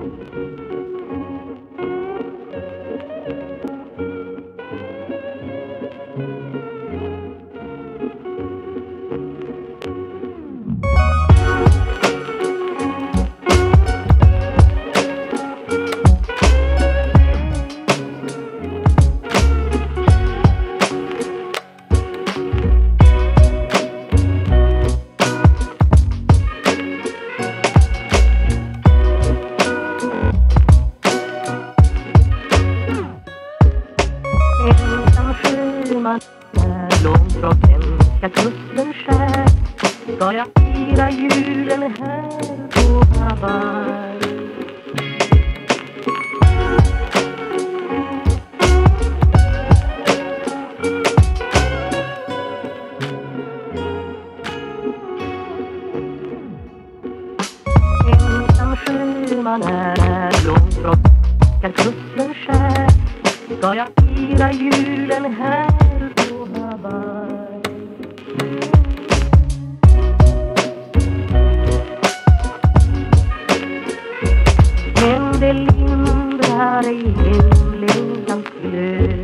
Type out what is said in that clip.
Långt från svenska kusten skär ska jag fira julen här på Hawaii. Ensam sjöman är långt från svenska kusten skär ska jag fira julen här på Hawaii. Men det lindrar ej hemlängtans glöd.